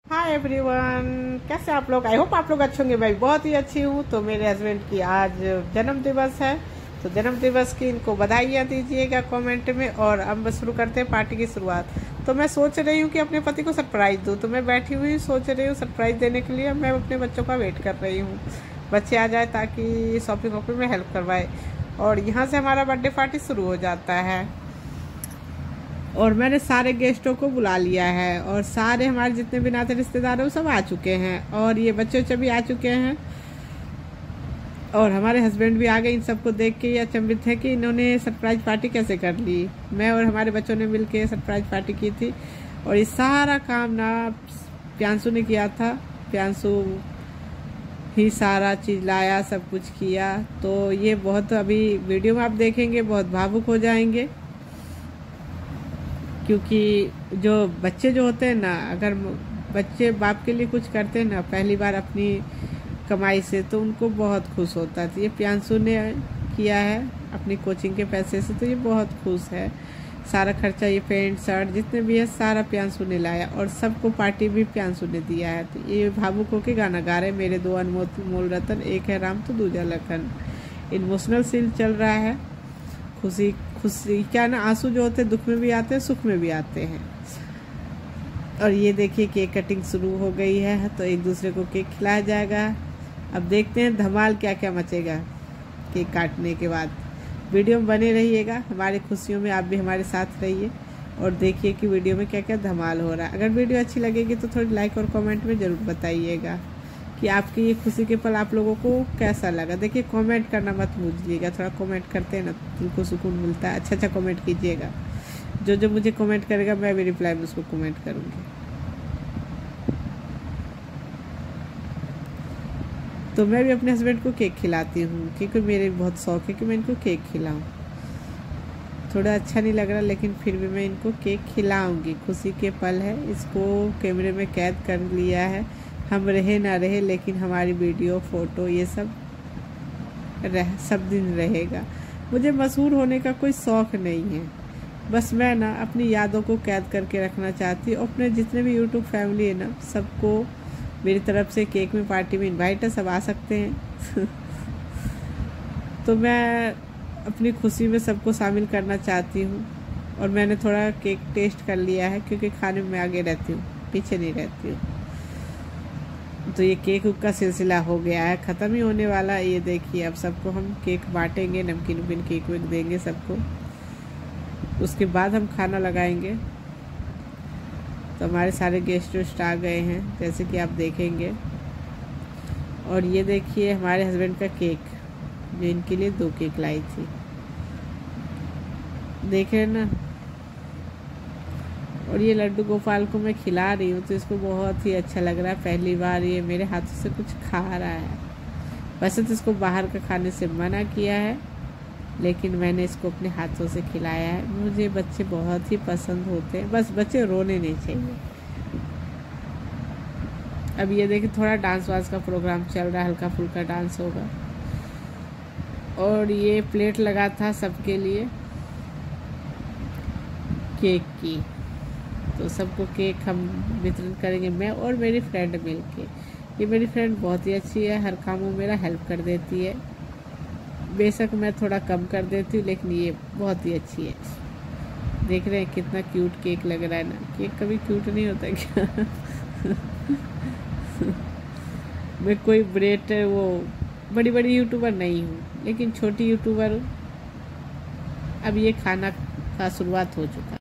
Hi everyone, कैसे आप लोग। आई होप आप लोग अच्छे होंगे। मैं बहुत ही अच्छी हूँ। तो मेरे हस्बैंड की आज जन्म दिवस है, तो जन्म दिवस की इनको बधाइयाँ दीजिएगा कमेंट में। और अब बस शुरू करते हैं पार्टी की शुरुआत। तो मैं सोच रही हूँ कि अपने पति को सरप्राइज़ दूँ, तो मैं बैठी हुई सोच रही हूँ सरप्राइज़ देने के लिए मैं अपने बच्चों का वेट कर रही हूँ, बच्चे आ जाए ताकि शॉपिंग वॉपिंग में हेल्प करवाए। और यहाँ से हमारा बर्थडे पार्टी शुरू हो जाता है। और मैंने सारे गेस्टों को बुला लिया है और सारे हमारे जितने भी नाते रिश्तेदार हैं वो सब आ चुके हैं। और ये बच्चे बच्चे भी आ चुके हैं और हमारे हस्बैंड भी आ गए। इन सबको देख के ये अचंभित है कि इन्होंने सरप्राइज पार्टी कैसे कर ली। मैं और हमारे बच्चों ने मिलके सरप्राइज पार्टी की थी और ये सारा काम ना प्यांशु ने किया था। प्यांशु ही सारा चीज़ लाया, सब कुछ किया। तो ये बहुत, अभी वीडियो में आप देखेंगे, बहुत भावुक हो जाएंगे, क्योंकि जो बच्चे जो होते हैं ना, अगर बच्चे बाप के लिए कुछ करते हैं ना पहली बार अपनी कमाई से, तो उनको बहुत खुश होता है। तो ये प्यांशु ने किया है अपनी कोचिंग के पैसे से, तो ये बहुत खुश है। सारा खर्चा, ये पैंट शर्ट जितने भी है सारा प्यांशु ने लाया और सबको पार्टी भी प्यांशु ने दिया है। तो ये भावुक होकर गाना गा रहे हैं, मेरे दो अनमोल रतन, एक है राम तो दूजा लखन। इमोशनल सीन चल रहा है। खुशी खुशी क्या ना, आंसू जो होते हैं दुख में भी आते हैं, सुख में भी आते हैं। और ये देखिए केक कटिंग शुरू हो गई है, तो एक दूसरे को केक खिलाया जाएगा। अब देखते हैं धमाल क्या क्या मचेगा केक काटने के बाद। वीडियो में बने रहिएगा, हमारी खुशियों में आप भी हमारे साथ रहिए और देखिए कि वीडियो में क्या क्या धमाल हो रहा है। अगर वीडियो अच्छी लगेगी तो थोड़ी लाइक और कमेंट में ज़रूर बताइएगा कि आपकी ये खुशी के पल आप लोगों को कैसा लगा। देखिए कमेंट करना मत भूलिएगा, थोड़ा कमेंट करते हैं ना दिल को सुकून मिलता है। अच्छा कमेंट कीजिएगा। जो जो मुझे कमेंट करेगा मैं भी रिप्लाई में उसको कमेंट करूँगी। तो मैं भी अपने हस्बैंड को केक खिलाती हूँ, क्योंकि मेरे बहुत शौक है कि मैं इनको केक खिलाऊँ। थोड़ा अच्छा नहीं लग रहा लेकिन फिर भी मैं इनको केक खिलाऊँगी। खुशी के पल है, इसको कैमरे में कैद कर लिया है। हम रहे ना रहे लेकिन हमारी वीडियो फोटो ये सब सब दिन रहेगा। मुझे मशहूर होने का कोई शौक़ नहीं है, बस मैं ना अपनी यादों को कैद करके रखना चाहती हूँ। अपने जितने भी यूट्यूब फैमिली है ना, सबको मेरी तरफ से केक में पार्टी में इनवाइट है, सब आ सकते हैं। तो मैं अपनी खुशी में सबको शामिल करना चाहती हूँ। और मैंने थोड़ा केक टेस्ट कर लिया है, क्योंकि खाने में आगे रहती हूँ, पीछे नहीं रहती हूँ। तो ये केक का सिलसिला हो गया है, ख़त्म ही होने वाला है। ये देखिए अब सबको हम केक बांटेंगे, नमकीन वमकीन केक वेक देंगे सबको, उसके बाद हम खाना लगाएंगे। तो हमारे सारे गेस्ट वेस्ट आ गए हैं जैसे कि आप देखेंगे। और ये देखिए हमारे हस्बैंड का केक, जो इनके लिए 2 केक लाई थी, देख रहे हैं ना। और ये लड्डू गोपाल को मैं खिला रही हूँ तो इसको बहुत ही अच्छा लग रहा है। पहली बार ये मेरे हाथों से कुछ खा रहा है। वैसे तो इसको बाहर का खाने से मना किया है, लेकिन मैंने इसको अपने हाथों से खिलाया है। मुझे बच्चे बहुत ही पसंद होते हैं, बस बच्चे रोने नहीं चाहिए। अब ये देखिए थोड़ा डांस वांस का प्रोग्राम चल रहा है, हल्का फुल्का डांस होगा। और ये प्लेट लगा था सबके लिए केक की, तो सबको केक हम वितरण करेंगे, मैं और मेरी फ्रेंड मिलके। ये मेरी फ्रेंड बहुत ही अच्छी है, हर काम में मेरा हेल्प कर देती है। बेशक मैं थोड़ा कम कर देती हूँ, लेकिन ये बहुत ही अच्छी है। देख रहे हैं कितना क्यूट केक लग रहा है ना। केक कभी क्यूट नहीं होता क्या? मैं कोई ब्रेड वो बड़ी बड़ी यूट्यूबर नहीं हूँ, लेकिन छोटी यूट्यूबर हूँ। अब ये खाना का शुरुआत हो चुका है।